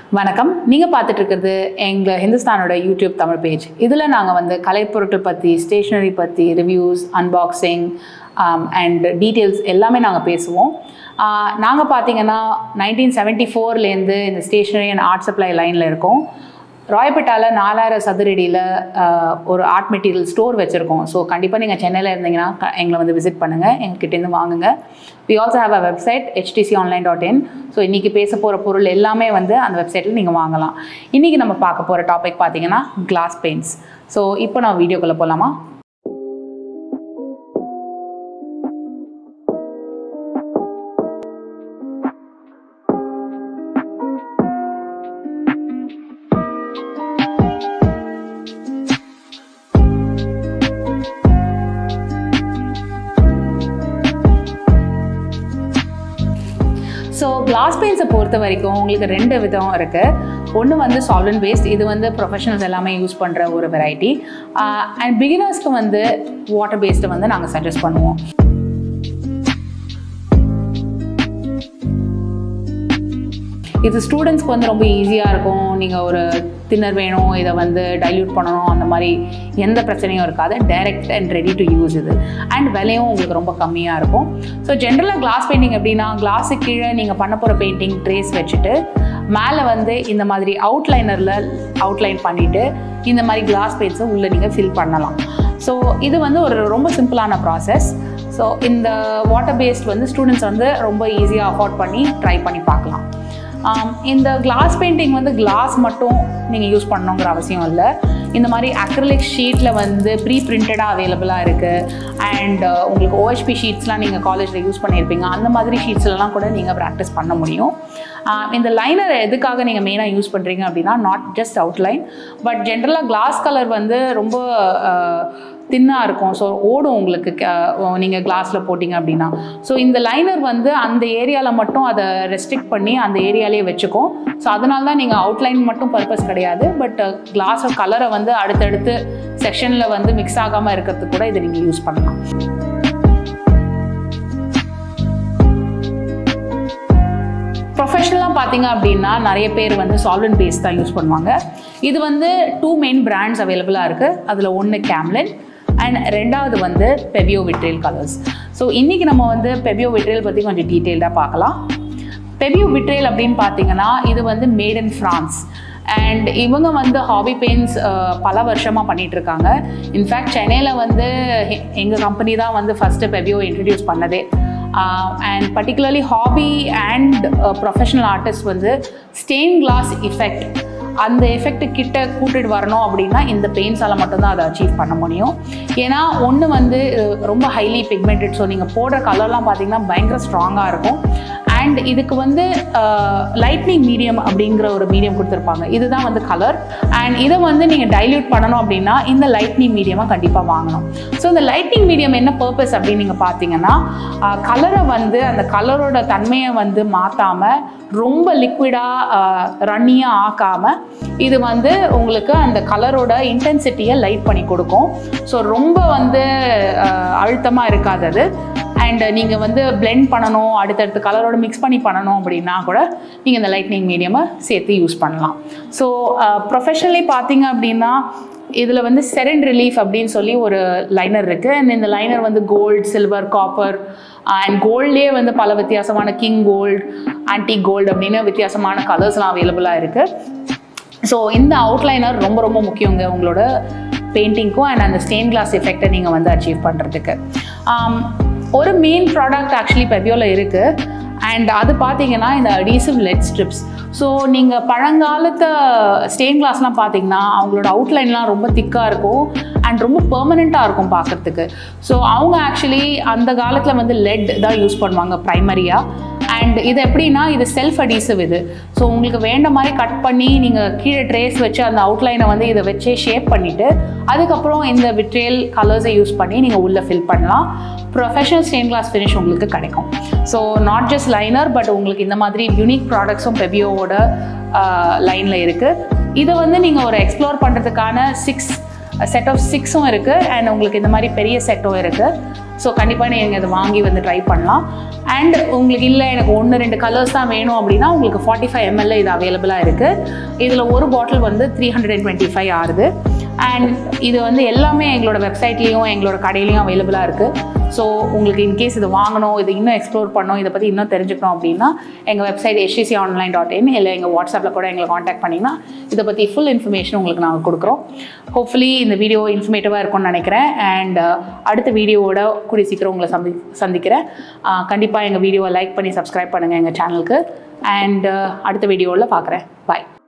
வணக்கம். நீங்கள் பார்த்துட்டு இருக்கிறது எங்கள் ஹிந்துஸ்தானோட யூடியூப் தமிழ் பேஜ். இதில் நாங்கள் வந்து கலைப்பொருட்கள் பற்றி, ஸ்டேஷ்னரி பற்றி ரிவ்யூஸ், அன்பாக்சிங் அண்ட் டீட்டெயில்ஸ் எல்லாமே நாங்கள் பேசுவோம். நாங்கள் பார்த்தீங்கன்னா 1974லேருந்து இந்த ஸ்டேஷ்னரி அண்ட் ஆர்ட் சப்ளை லைனில் இருக்கோம். ராயப்பேட்டாவில் 4000 சதுரடியில் ஒரு ஆர்ட் மெட்டீரியல் ஸ்டோர் வச்சுருக்கோம். ஸோ கண்டிப்பாக நீங்கள் சென்னையில் இருந்தீங்கன்னா எங்களை வந்து விசிட் பண்ணுங்கள், எங்ககிட்டேருந்து வாங்குங்க. We also have a website hindustanonline.in. So இன்றைக்கி பேச போகிற பொருள் எல்லாமே வந்து அந்த வெப்சைட்டில் நீங்கள் வாங்கலாம். இன்றைக்கி நம்ம பார்க்க போகிற டாபிக் பார்த்தீங்கன்னா கிளாஸ் பெயிண்ட்ஸ். ஸோ இப்போ நான் வீடியோக்குள்ளே போகலாமா? ஸோ கிளாஸ் பெயிண்ட்ஸை பொறுத்த வரைக்கும் உங்களுக்கு 2 விதம் இருக்குது. ஒன்று வந்து சால்வெண்ட் பேஸ்ட், இது வந்து ப்ரொஃபஷனல்ஸ் எல்லாமே யூஸ் பண்ணுற ஒரு வெரைட்டி. அண்ட் பிகினர்ஸ்க்கு வந்து வாட்டர் பேஸ்ட்டை வந்து நாங்கள் சஜஸ்ட் பண்ணுவோம். இது ஸ்டூடெண்ட்ஸ்க்கு வந்து ரொம்ப ஈஸியாக இருக்கும். நீங்கள் ஒரு தின்னர் வேணும், இதை வந்து டைல்யூட் பண்ணணும், அந்த மாதிரி எந்த பிரச்சனையும் இருக்காது. Direct and ready to use இது. அண்ட் விலையும் உங்களுக்கு ரொம்ப கம்மியாக இருக்கும். ஸோ ஜென்ரலாக கிளாஸ் பெயிண்டிங் எப்படின்னா, கிளாஸுக்கு கீழே நீங்கள் பண்ண போகிற பெயிண்டிங் ட்ரேஸ் வச்சுட்டு மேலே வந்து இந்த மாதிரி அவுட்லைனரில் அவுட்லைன் பண்ணிவிட்டு இந்த மாதிரி கிளாஸ் பெயிண்ட்ஸை உள்ளே நீங்கள் ஃபில் பண்ணலாம். ஸோ இது வந்து ஒரு ரொம்ப சிம்பிளான ப்ராசஸ். ஸோ இந்த வாட்டர் பேஸ்ட் வந்து ஸ்டூடெண்ட்ஸ் வந்து ரொம்ப ஈஸியாக அஃபோர்ட் பண்ணி ட்ரை பண்ணி பார்க்கலாம். இந்த கிளாஸ் பெயிண்டிங் வந்து கிளாஸ் மட்டும் நீங்கள் யூஸ் பண்ணணுங்கிற அவசியம் இல்லை. இந்த மாதிரி அக்ரிலிக் ஷீட்டில் வந்து ப்ரீ பிரிண்டடாக அவைலபிளாக இருக்குது. அண்ட் உங்களுக்கு OHP ஷீட்ஸ்லாம் நீங்கள் காலேஜில் யூஸ் பண்ணியிருப்பீங்க, அந்த மாதிரி ஷீட்ஸ்லாம் கூட நீங்கள் ப்ராக்டிஸ் பண்ண முடியும். இந்த லைனர் எதுக்காக நீங்கள் மெயினாக யூஸ் பண்ணுறீங்க அப்படின்னா, நாட் ஜஸ்ட் அவுட்லைன், பட் ஜென்ரலாக கிளாஸ் கலர் வந்து ரொம்ப தின்னாக இருக்கும். ஸோ ஓடும் உங்களுக்கு நீங்கள் கிளாஸில் போட்டிங்க அப்படின்னா. ஸோ இந்த லைனர் வந்து அந்த ஏரியாவில் மட்டும் அதை ரெஸ்ட்ரிக்ட் பண்ணி அந்த ஏரியாலே வச்சுக்கும். ஸோ அதனால தான் நீங்கள் அவுட்லைன் மட்டும் பர்பஸ் கிடையாது, பட் கிளாஸோட கலரை வந்து அடுத்தடுத்து செக்ஷனில் வந்து மிக்ஸ் ஆகாமல் இருக்கிறதுக்கு கூட இதை நீங்கள் யூஸ் பண்ணலாம். ப்ரொஃபஷனலாக பார்த்தீங்க அப்படின்னா நிறைய பேர் வந்து சால்வெண்ட் பேஸ்ட் தான் யூஸ் பண்ணுவாங்க. இது வந்து 2 மெயின் பிராண்ட்ஸ் அவைலபிளாக இருக்குது. அதில் ஒன்று கேம்லின் அண்ட் 2வது வந்து பெபியோ விட்ரியல் கலர்ஸ். ஸோ இன்றைக்கி நம்ம வந்து பெபியோ விட்ரியல் பற்றி கொஞ்சம் டீட்டெயில்டாக பார்க்கலாம். பெபியோ விட்ரியல் அப்படின்னு பார்த்தீங்கன்னா இது வந்து மேட் இன் ஃப்ரான்ஸ். அண்ட் இவங்க வந்து ஹாபி பெயிண்ட்ஸ் பல வருஷமாக பண்ணிகிட்ருக்காங்க. இன்ஃபேக்ட் சென்னையில் வந்து எங்கள் கம்பெனி தான் வந்து ஃபஸ்ட்டு பெபியோ இன்ட்ரடியூஸ் பண்ணதே. And particularly hobby and professional artist வந்து ஸ்டெயின் கிளாஸ் எஃபெக்ட், அந்த எஃபெக்ட் கிட்ட கூட்டிட்டு வரணும் அப்படின்னா இந்த பெயிண்ட்ஸால் மட்டும்தான் அதை அச்சீவ் பண்ண முடியும். ஏன்னா ஒன்று வந்து ரொம்ப ஹைலி பிக்மெண்டட். ஸோ நீங்கள் போடுற கலர்லாம் பார்த்தீங்கன்னா பயங்கர ஸ்ட்ராங்காக இருக்கும். அண்ட் இதுக்கு வந்து லைட்னிங் மீடியம் அப்படிங்கிற ஒரு மீடியம் கொடுத்துருப்பாங்க. இதுதான் வந்து கலர். அண்ட் இதை வந்து நீங்கள் டைல்யூட் பண்ணணும் அப்படின்னா இந்த லைட்னிங் மீடியமாக கண்டிப்பாக வாங்கணும். ஸோ இந்த லைட்னிங் மீடியம் என்ன பர்பஸ் அப்படின்னு நீங்கள் பார்த்தீங்கன்னா, கலரை வந்து அந்த கலரோட தன்மையை வந்து மாற்றாமல் ரொம்ப லிக்விடாக ரன்னியாக ஆக்காமல் இது வந்து உங்களுக்கு அந்த கலரோட இன்டென்சிட்டியை லைட் பண்ணி கொடுக்கும். ஸோ ரொம்ப வந்து அழுத்தமாக இருக்காது அது. அண்ட் நீங்கள் வந்து பிளெண்ட் பண்ணணும், அடுத்தடுத்து கலரோட மிக்ஸ் பண்ணி பண்ணணும் அப்படின்னா கூட நீங்கள் இந்த லைட்னிங் மீடியமை சேர்த்து யூஸ் பண்ணலாம். ஸோ ப்ரொஃபஷனலி பார்த்தீங்க அப்படின்னா இதில் வந்து செரன் ரிலீஃப் அப்படின்னு சொல்லி ஒரு லைனர் இருக்குது. அண்ட் இந்த லைனர் வந்து கோல்டு, சில்வர், காப்பர் அண்ட் கோல்ட்லேயே வந்து பல வித்தியாசமான கிங் கோல்டு, ஆன்டி கோல்டு அப்படின்னு வித்தியாசமான கலர்ஸ்லாம் அவைலபிளாக இருக்குது. ஸோ இந்த அவுட்லைனர் ரொம்ப ரொம்ப முக்கியங்க உங்களோட பெயிண்டிங்க்கும் அண்ட் அந்த ஸ்டெயின் கிளாஸ் எஃபெக்டை நீங்கள் வந்து அச்சீவ் பண்ணுறதுக்கு. ஒரு மெயின் ப்ராடக்ட் ஆக்சுவலி பெபியோவில் இருக்குது. அண்ட் அது பார்த்தீங்கன்னா இந்த அடிசிவ் லெட் ஸ்ட்ரிப்ஸ். ஸோ நீங்கள் பழங்காலத்து ஸ்டெயின் கிளாஸ்லாம் பார்த்தீங்கன்னா அவங்களோட அவுட்லைன்லாம் ரொம்ப திக்காக இருக்கும் அண்ட் ரொம்ப பெர்மனெண்ட்டாக இருக்கும் பார்க்குறதுக்கு. ஸோ அவங்க ஆக்சுவலி அந்த காலத்தில் வந்து லெட் தான் யூஸ் பண்ணுவாங்க ப்ரைமரியாக. அண்ட் இது எப்படின்னா இது செல்ஃப் அடிசிவ் இது. ஸோ உங்களுக்கு வேண்ட மாதிரி கட் பண்ணி நீங்கள் கீழே ட்ரேஸ் வச்சு அந்த அவுட்லைனை வந்து இதை வச்சே ஷேப் பண்ணிவிட்டு அதுக்கப்புறம் இந்த விட்ரியல் கலர்ஸை யூஸ் பண்ணி நீங்கள் உள்ளே ஃபில் பண்ணலாம். ப்ரொஃபஷனல் ஸ்டெயின் கிளாஸ் ஃபினிஷ் உங்களுக்கு கிடைக்கும். So not just liner, but உங்களுக்கு இந்த மாதிரி யூனிக் ப்ராடக்ட்ஸும் பெபியோவோட லைனில் இருக்குது. இதை வந்து நீங்கள் ஒரு எக்ஸ்ப்ளோர் பண்ணுறதுக்கான 6 செட் ஆஃப் 6ம் இருக்குது அண்ட் உங்களுக்கு இந்த மாதிரி பெரிய செட்டும் இருக்குது. ஸோ கண்டிப்பாக நீங்கள் இதை வாங்கி வந்து ட்ரை பண்ணலாம். அண்ட் உங்களுக்கு இல்லை எனக்கு 1-2 கலர்ஸ் தான் வேணும் அப்படின்னா உங்களுக்கு 45 ml இது அவைலபிளாக இருக்குது. இதில் ஒரு பாட்டில் வந்து 325 ஆகுது. அண்ட் இது வந்து எல்லாமே எங்களோட வெப்சைட்லேயும் எங்களோட கடையிலையும் அவைலபிளாக இருக்குது. ஸோ உங்களுக்கு இன்கேஸ் இது வாங்கணும், இது இன்னும் எக்ஸ்ப்ளோர் பண்ணணும், இதை பற்றி இன்னும் தெரிஞ்சுக்கணும் அப்படின்னா எங்கள் வெப்சைட் hindustanonline.in இல்லை எங்கள் வாட்ஸ்அப்பில் கூட எங்களை காண்டாக்ட் பண்ணிங்கன்னா இதை பற்றி ஃபுல் இன்ஃபர்மேஷன் உங்களுக்கு நாங்கள் கொடுக்குறோம். ஹோப்ஃபுல்லி இந்த வீடியோ இன்ஃபர்மேட்டிவாக இருக்கும்னு நினைக்கிறேன். அண்ட் அடுத்த வீடியோவோட கூடிய சீக்கிரம் உங்களை சந்திக்கிறேன். கண்டிப்பாக எங்கள் வீடியோவை லைக் பண்ணி சப்ஸ்கிரைப் பண்ணுங்கள் எங்கள் சேனலுக்கு. அண்ட் அடுத்த வீடியோவில் பார்க்குறேன். பாய்.